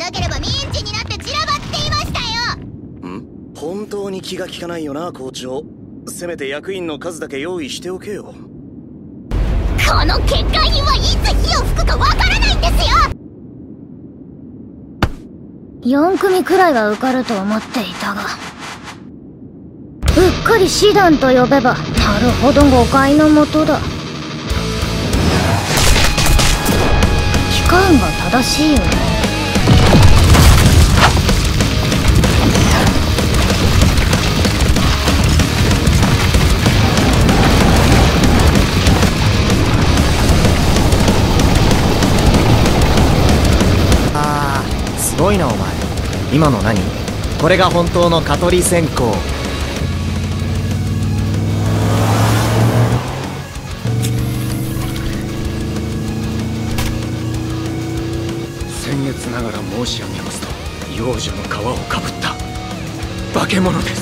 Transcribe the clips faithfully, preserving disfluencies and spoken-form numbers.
なければミンチになって散らばっていましたよ。 ん？本当に気が利かないよな校長。せめて役員の数だけ用意しておけよ。 この欠陥品はいつ火を吹くかわからないんですよ。 よん組くらいは受かると思っていたが、うっかり師団と呼べばなるほど誤解のもとだ。期間が正しいよね。 すごいなお前。今の何？これが本当の蚊取り線香。 僭越ながら申し上げますと、幼女の皮をかぶった化け物です。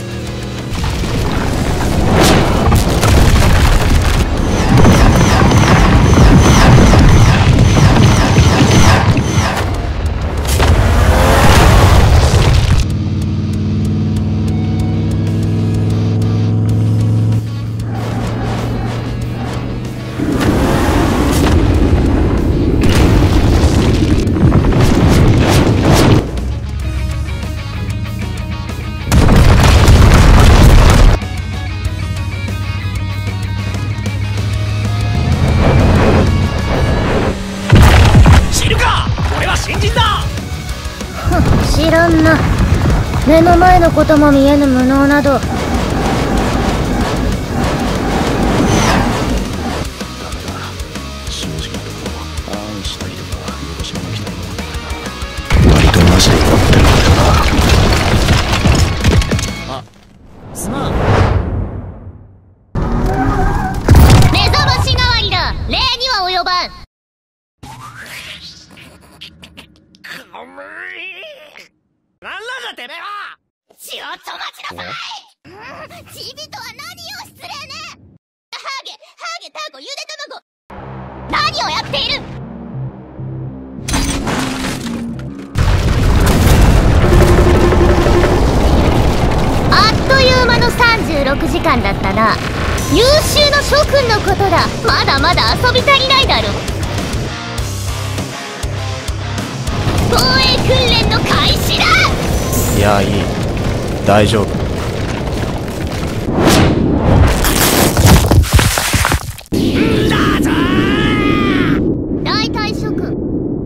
知らんな。目の前のことも見えぬ無能など。ダメだ。 正直なところ、あんしたいとか広島の期待も割とマジで思ってるんだよな。 あ、すまん。 目覚まし代わりだ。礼には及ばん。 なんなんだてめえは！ 血を止まちなさい。うん、チビとは何を失礼ね。ハーゲ、ハーゲ、タコ、ゆで卵。何をやっている。あっという間のさんじゅうろくじかんだったな。優秀な諸君のことだ。まだまだ遊び足りないだろ。防衛訓練の開始だ。 いや、いい。大丈夫。 だぞー。大隊諸君。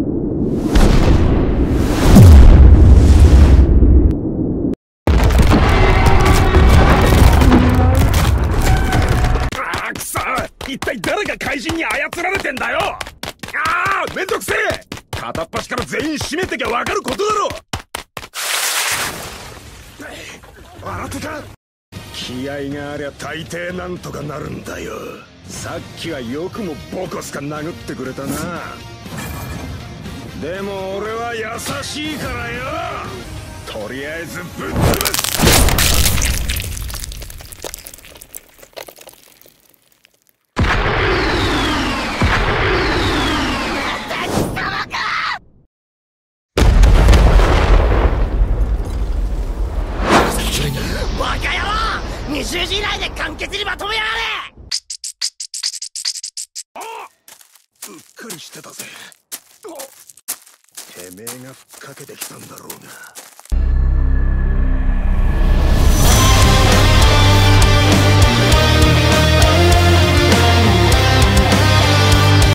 あーくそ、一体誰が怪人に操られてんだよ。ああ、めんどくせえ。片っ端から全員締めてきゃ分かることだろ。笑ってた。気合がありゃ大抵なんとかなるんだよ。さっきはよくもボコスカ殴ってくれたな。でも俺は優しいからよ。とりあえずぶっ潰す。 にじゅうじ以内で簡潔にまとめやがれ。 あっ、うっかりしてたぜ。てめえがふっかけてきたんだろうが。